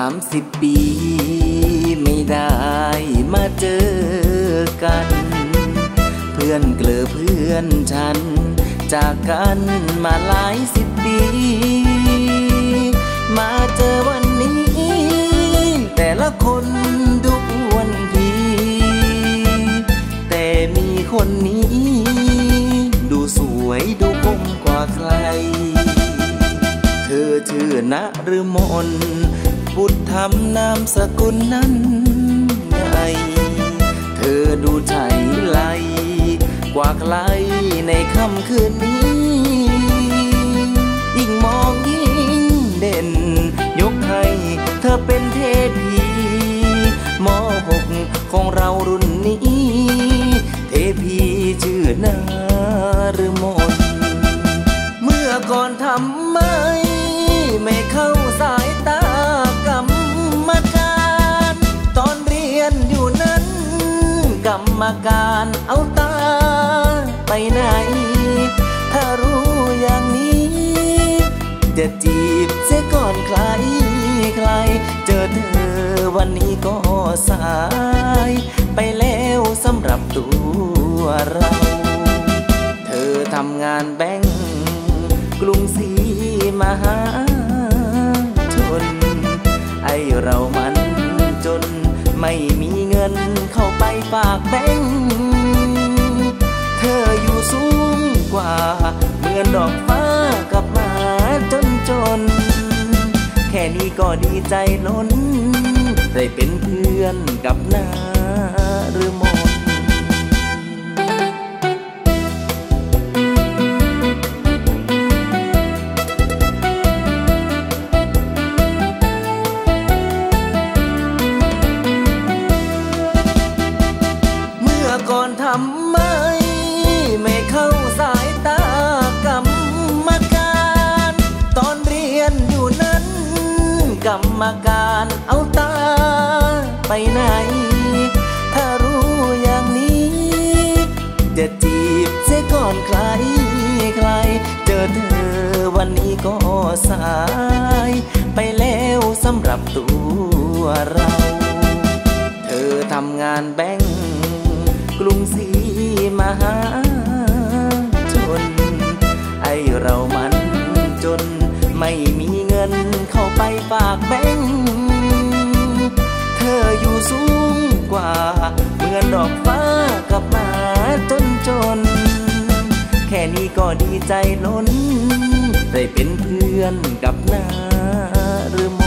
30 ปีไม่ได้มาเจอกันเพื่อนเกลอเพื่อนฉันจากกันมาหลาย10 ปีมาเจอวันนี้แต่ละคนดูอ้วนพีแต่มีคนนี้ดูสวยดูคมกว่าใครเธอชื่อณฤมลบุตรธรรมนามสกุลนั้นไงเธอดูไฉไลกว่าใครในค่ำคืนนี้ยิ่งมองยิ่งเด่นยกให้เธอเป็นเทพีม.6 ของเรารุ่นนี้เทพีชื่อณฤมลเมื่อก่อนทำไม่เข้าสายตากรรมการตอนเรียนอยู่นั้นกรรมการเอาตาไปไหนถ้ารู้อย่างนี้จะจีบเสียก่อนใครเจอเธอวันนี้ก็สายไปแล้วสำหรับตัวเราเธอทำงานแบงก์กรุงศรีมหาชนไอเรามันจนไม่มีเงินเข้าไปฝากแบงก์เธออยู่สูงกว่าเหมือนดอกฟ้ากับหมาจนแค่นี้ก็ดีใจล้นได้เป็นเพื่อนกับณฤมลก่อนทำไม่เข้าสายตากรรมการตอนเรียนอยู่นั้นกรรมการเอาตาไปไหนถ้ารู้อย่างนี้จะจีบเสียก่อนใครเจอเธอวันนี้ก็สายไปแล้วสำหรับตัวเราเธอทำงานแบงก์กรุงศรีมหาชนไอเรามันจนไม่มีเงินเข้าไปฝากแบงก์เธออยู่สูงกว่าเหมือนดอกฟ้ากับหมาจนแค่นี้ก็ดีใจล้นได้เป็นเพื่อนกับณฤมล